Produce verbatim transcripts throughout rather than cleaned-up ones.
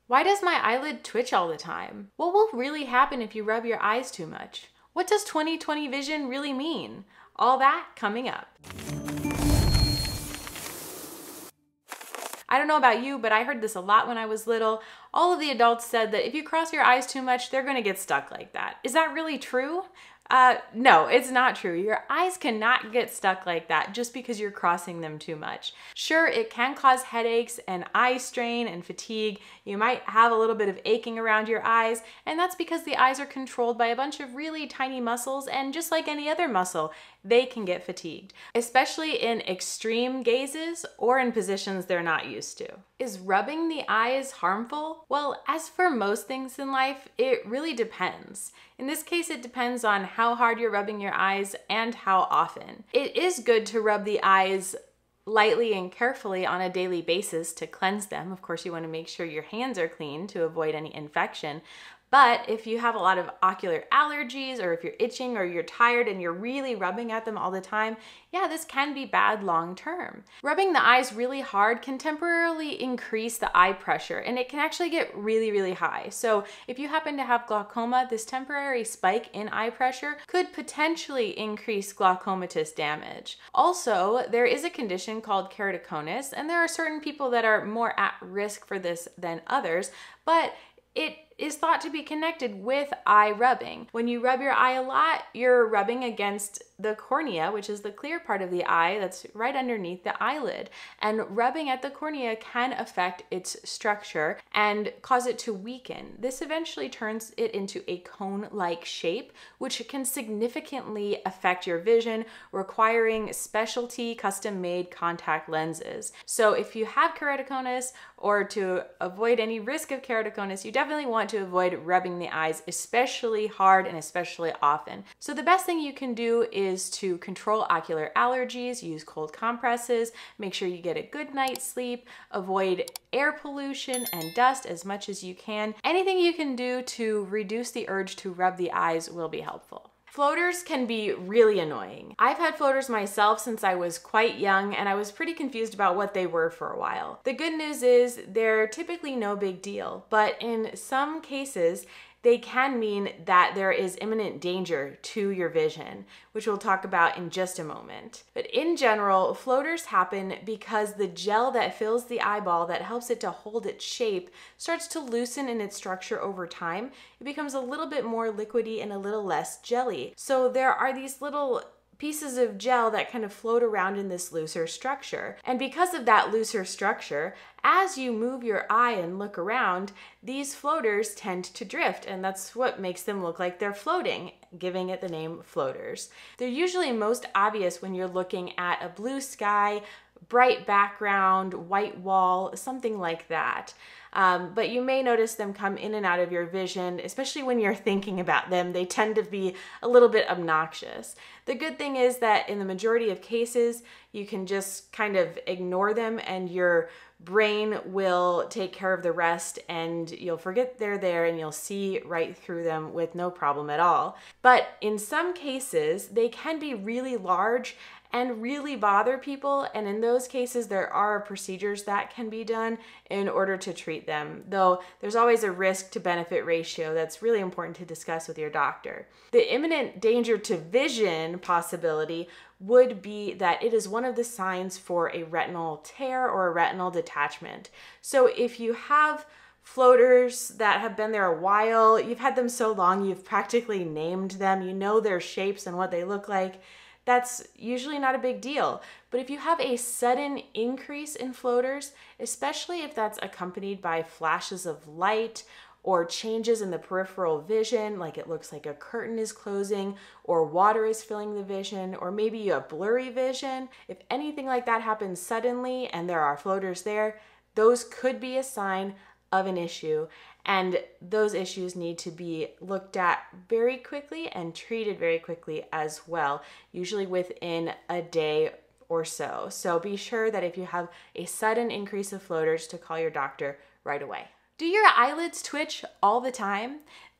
Why does my eyelid twitch all the time? What will really happen if you rub your eyes too much? What does twenty twenty vision really mean? All that coming up. I don't know about you, but I heard this a lot when I was little. All of the adults said that if you cross your eyes too much, they're gonna get stuck like that. Is that really true? Uh, no, it's not true. Your eyes cannot get stuck like that just because you're crossing them too much. Sure, it can cause headaches and eye strain and fatigue. You might have a little bit of aching around your eyes, and that's because the eyes are controlled by a bunch of really tiny muscles, and just like any other muscle, they can get fatigued, especially in extreme gazes or in positions they're not used to. Is rubbing the eyes harmful? Well, as for most things in life, it really depends. In this case, it depends on how hard you're rubbing your eyes and how often. It is good to rub the eyes lightly and carefully on a daily basis to cleanse them. Of course, you want to make sure your hands are clean to avoid any infection. But if you have a lot of ocular allergies, or if you're itching or you're tired and you're really rubbing at them all the time, yeah, this can be bad long term. Rubbing the eyes really hard can temporarily increase the eye pressure, and it can actually get really, really high. So if you happen to have glaucoma, this temporary spike in eye pressure could potentially increase glaucomatous damage. Also, there is a condition called keratoconus, and there are certain people that are more at risk for this than others, but it is thought to be connected with eye rubbing. When you rub your eye a lot, you're rubbing against the cornea, which is the clear part of the eye that's right underneath the eyelid. And rubbing at the cornea can affect its structure and cause it to weaken. This eventually turns it into a cone-like shape, which can significantly affect your vision, requiring specialty custom-made contact lenses. So if you have keratoconus, or to avoid any risk of keratoconus, you definitely want to avoid rubbing the eyes especially hard and especially often. So the best thing you can do is to control ocular allergies, use cold compresses, make sure you get a good night's sleep, avoid air pollution and dust as much as you can. Anything you can do to reduce the urge to rub the eyes will be helpful. Floaters can be really annoying. I've had floaters myself since I was quite young, and I was pretty confused about what they were for a while. The good news is they're typically no big deal, but in some cases, they can mean that there is imminent danger to your vision, which we'll talk about in just a moment. But in general, floaters happen because the gel that fills the eyeball that helps it to hold its shape starts to loosen in its structure over time. It becomes a little bit more liquidy and a little less jelly. So there are these little pieces of gel that kind of float around in this looser structure. And because of that looser structure, as you move your eye and look around, these floaters tend to drift, and that's what makes them look like they're floating, giving it the name floaters. They're usually most obvious when you're looking at a blue sky, bright background, white wall, something like that. Um, but you may notice them come in and out of your vision, especially when you're thinking about them. They tend to be a little bit obnoxious. The good thing is that in the majority of cases, you can just kind of ignore them and your brain will take care of the rest, and you'll forget they're there and you'll see right through them with no problem at all. But in some cases, they can be really large and really bother people, and in those cases there are procedures that can be done in order to treat them, though there's always a risk to benefit ratio that's really important to discuss with your doctor. The imminent danger to vision possibility would be that it is one of the signs for a retinal tear or a retinal detachment. So if you have floaters that have been there a while, you've had them so long you've practically named them, you know their shapes and what they look like, that's usually not a big deal. But if you have a sudden increase in floaters, especially if that's accompanied by flashes of light or changes in the peripheral vision, like it looks like a curtain is closing or water is filling the vision, or maybe you have blurry vision, if anything like that happens suddenly and there are floaters there, those could be a sign of an issue, and those issues need to be looked at very quickly and treated very quickly as well, usually within a day or so. So be sure that if you have a sudden increase of floaters to call your doctor right away. Do your eyelids twitch all the time?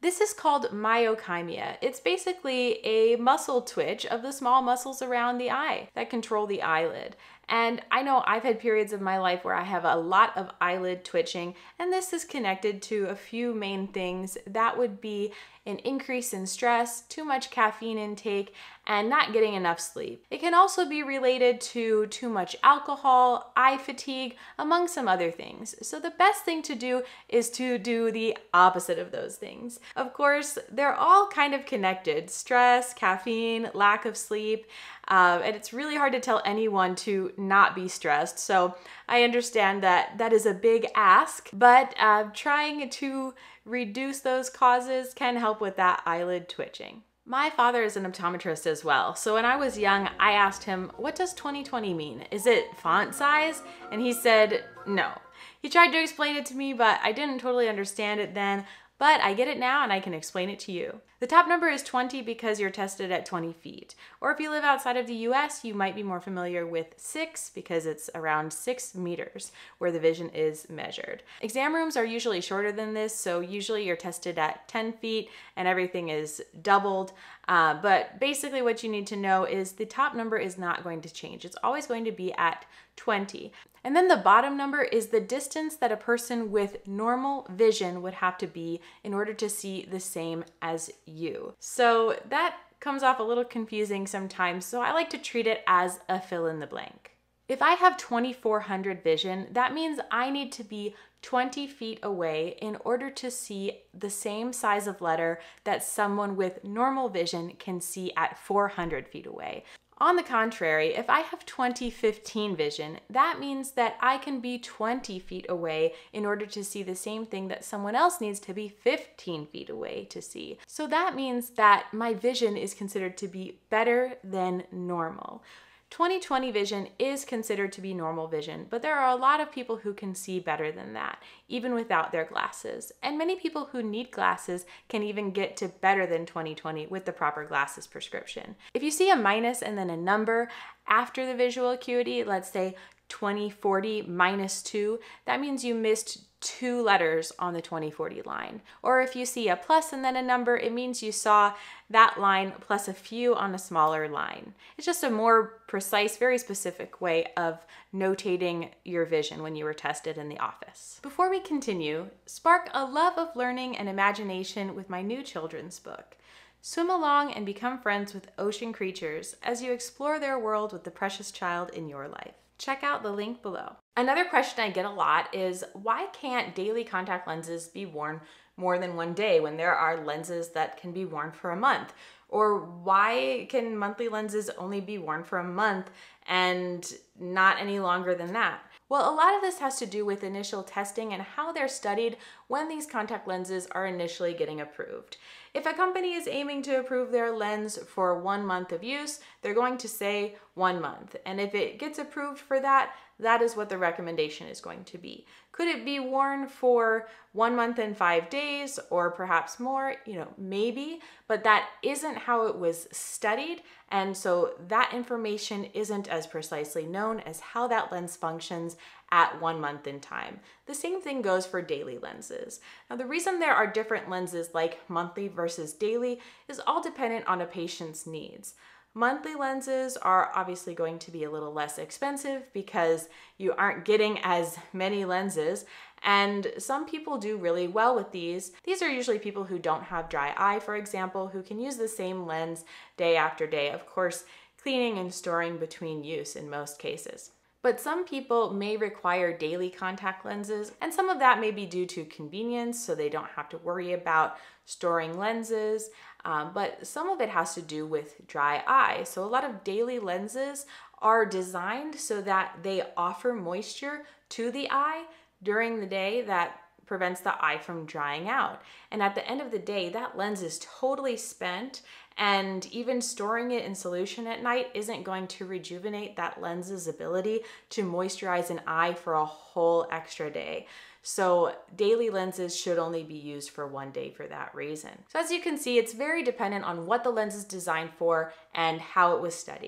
This is called myokymia. It's basically a muscle twitch of the small muscles around the eye that control the eyelid. And I know I've had periods of my life where I have a lot of eyelid twitching, and this is connected to a few main things. That would be an increase in stress, too much caffeine intake, and not getting enough sleep. It can also be related to too much alcohol, eye fatigue, among some other things. So the best thing to do is to do the opposite of those things. Of course, they're all kind of connected: stress, caffeine, lack of sleep. Uh, and it's really hard to tell anyone to not be stressed. So I understand that that is a big ask, but uh, trying to reduce those causes can help with that eyelid twitching. My father is an optometrist as well. So when I was young, I asked him, what does twenty twenty mean? Is it font size? And he said, no. He tried to explain it to me, but I didn't totally understand it then. But I get it now and I can explain it to you. The top number is twenty because you're tested at twenty feet. Or if you live outside of the U S, you might be more familiar with six because it's around six meters where the vision is measured. Exam rooms are usually shorter than this, so usually you're tested at ten feet and everything is doubled. Uh, but basically what you need to know is the top number is not going to change. It's always going to be at twenty. And then the bottom number is the distance that a person with normal vision would have to be in order to see the same as you. So that comes off a little confusing sometimes, so I like to treat it as a fill in the blank. If I have twenty-four hundred vision, that means I need to be twenty feet away in order to see the same size of letter that someone with normal vision can see at four hundred feet away. On the contrary, if I have twenty fifteen vision, that means that I can be twenty feet away in order to see the same thing that someone else needs to be fifteen feet away to see. So that means that my vision is considered to be better than normal. twenty twenty vision is considered to be normal vision, but there are a lot of people who can see better than that, even without their glasses. And many people who need glasses can even get to better than twenty twenty with the proper glasses prescription. If you see a minus and then a number after the visual acuity, let's say twenty forty minus two, that means you missed two letters on the twenty forty line. Or if you see a plus and then a number, it means you saw that line plus a few on a smaller line. It's just a more precise, very specific way of notating your vision when you were tested in the office. Before we continue, spark a love of learning and imagination with my new children's book. Swim along and become friends with ocean creatures as you explore their world with the precious child in your life. Check out the link below. Another question I get a lot is, why can't daily contact lenses be worn more than one day when there are lenses that can be worn for a month? Or why can monthly lenses only be worn for a month and not any longer than that? Well, a lot of this has to do with initial testing and how they're studied when these contact lenses are initially getting approved. If a company is aiming to approve their lens for one month of use, they're going to say one month. And if it gets approved for that, that is what the recommendation is going to be. Could it be worn for one month and five days or perhaps more? You know, maybe, but that isn't how it was studied. And so that information isn't as precisely known as how that lens functions at one month in time. The same thing goes for daily lenses. Now, the reason there are different lenses like monthly versus daily is all dependent on a patient's needs. Monthly lenses are obviously going to be a little less expensive because you aren't getting as many lenses, and some people do really well with these. These are usually people who don't have dry eye, for example, who can use the same lens day after day, of course, cleaning and storing between use in most cases. But some people may require daily contact lenses, and some of that may be due to convenience, so they don't have to worry about storing lenses, um, but some of it has to do with dry eye. So a lot of daily lenses are designed so that they offer moisture to the eye during the day that prevents the eye from drying out. And at the end of the day, that lens is totally spent, and even storing it in solution at night isn't going to rejuvenate that lens's ability to moisturize an eye for a whole extra day. So daily lenses should only be used for one day for that reason. So as you can see, it's very dependent on what the lens is designed for and how it was studied.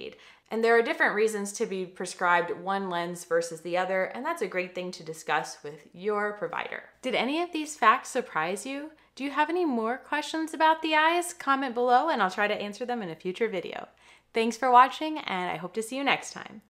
And there are different reasons to be prescribed one lens versus the other, and that's a great thing to discuss with your provider. Did any of these facts surprise you? Do you have any more questions about the eyes? Comment below and I'll try to answer them in a future video. Thanks for watching, and I hope to see you next time.